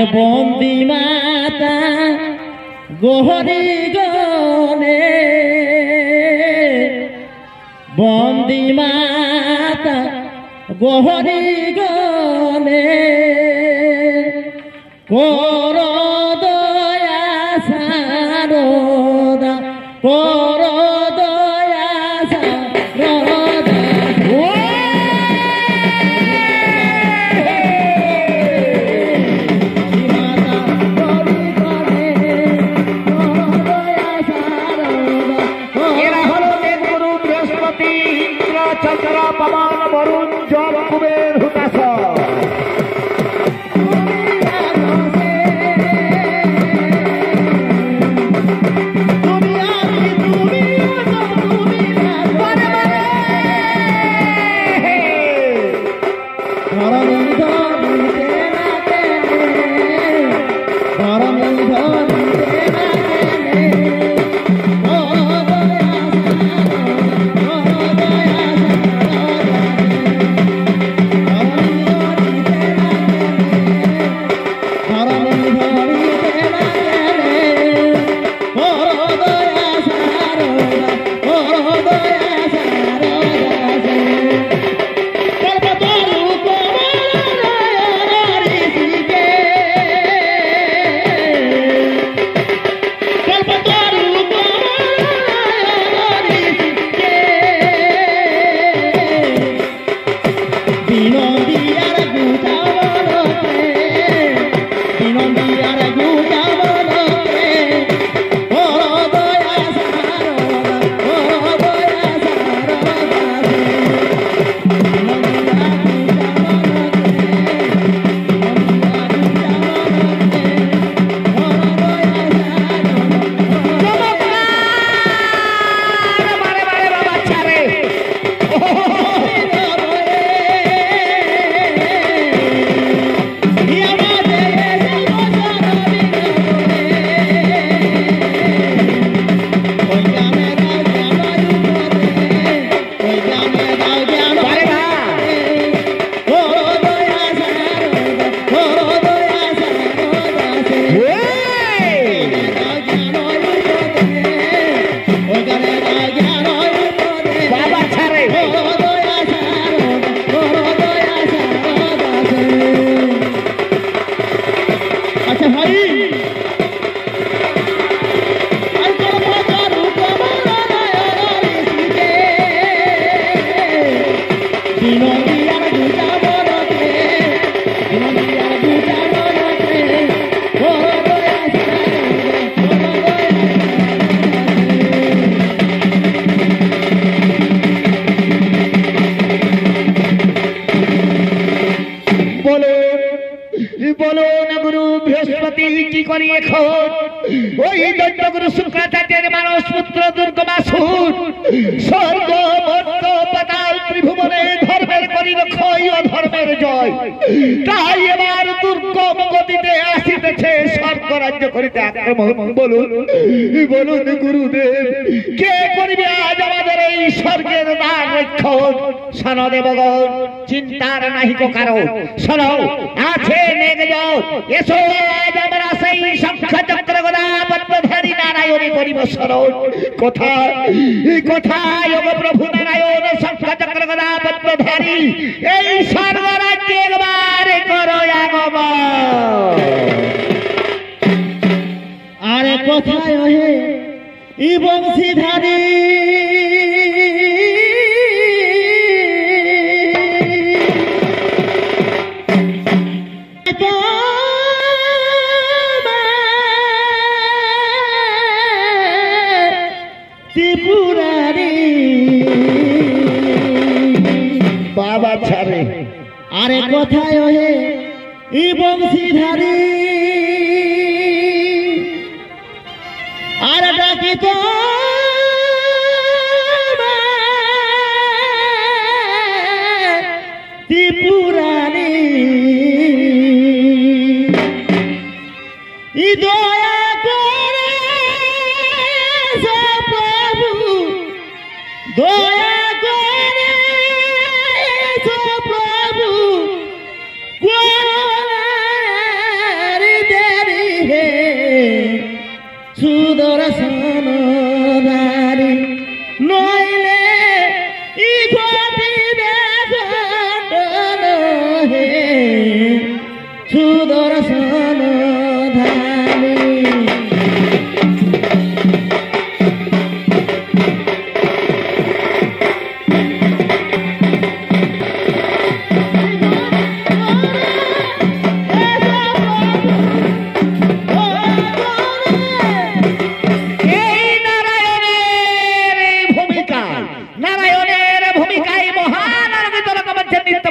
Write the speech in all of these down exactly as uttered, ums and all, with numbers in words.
আরে বন্দি মাতা গোহরি গনে বন্দি মাতা গোহরি গনে কর দয়া সারদা কর দয়া সারদা चंद्र पवन वरुण जल कुबेर हुतास शुक्राचार्य मानस पुत्र दुर्गमासुर स्वर्ग मर्त्य पाताल त्रिभुवने धर्मेर करिल क्षय अधर्मेर जय ताई एबार दुर्गम गतिते आसितेছে স্বর্গ রাজ্য করিতে আক্রমণ বলুন বলুন গুরুদেব কে করিবে আজ আমাদের এই স্বর্গের দ্বার রক্ষণ শোনো দেবগণ চিন্তার নাহি কো কারণ শোনো আছে নেগজন এসো আজ আমরা সেই শঙ্খ চক্র গদা পদ্মধারী নারায়ণী করিব স্মরণ কোথায় এই কোথায় ওগো প্রভু নারায়ণ শঙ্খ চক্র গদা পদ্মধারী এই স্বর্গ রাজ্যে একবার করো আগমন আরে কোথায় ওহে ই বংশীধারী বাবা ছাড়ে আরে কোথায় ওহে ই বংশীধারী আর ডাকি তো ত্রিপুরারি ই দয়া করে প্রভু দয়া করে প্রভু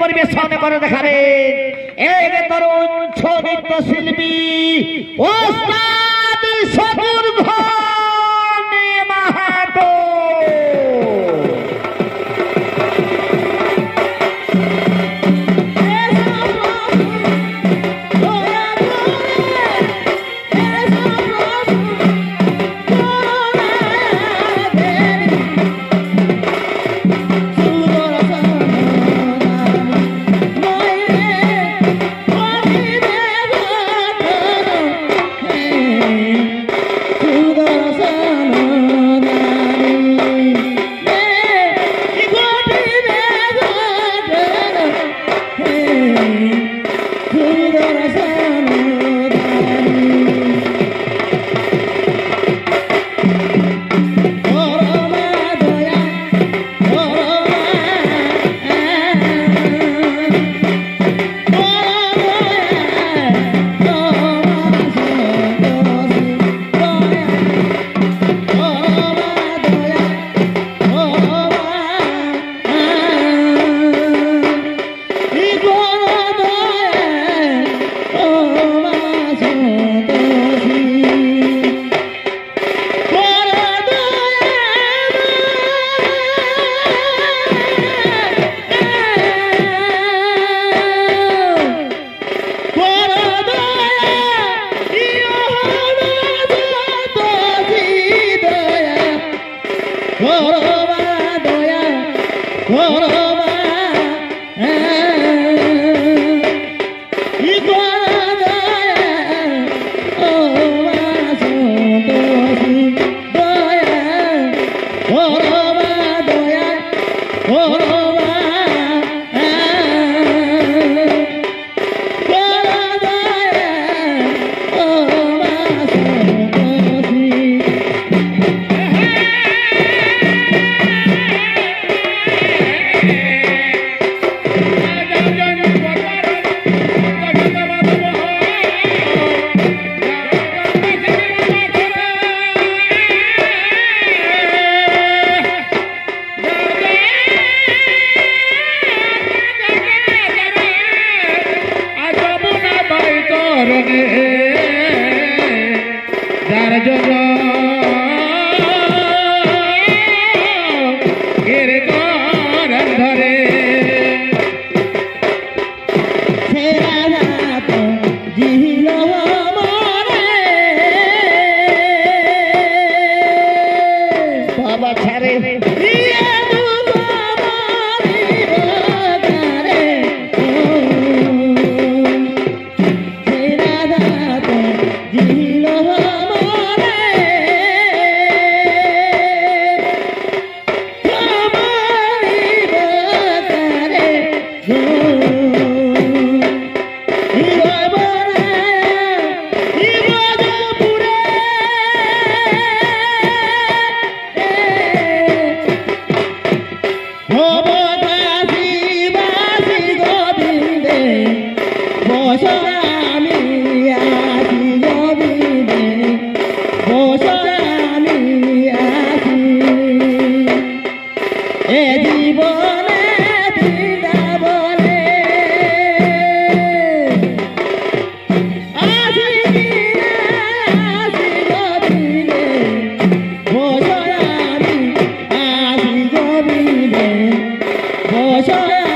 পরিবেশন করে দেখাবেন এক তরুণ ছৌ নৃত্য শিল্পী ওস্তাদ শত্রুঘ্ন মাহাতো। Chow.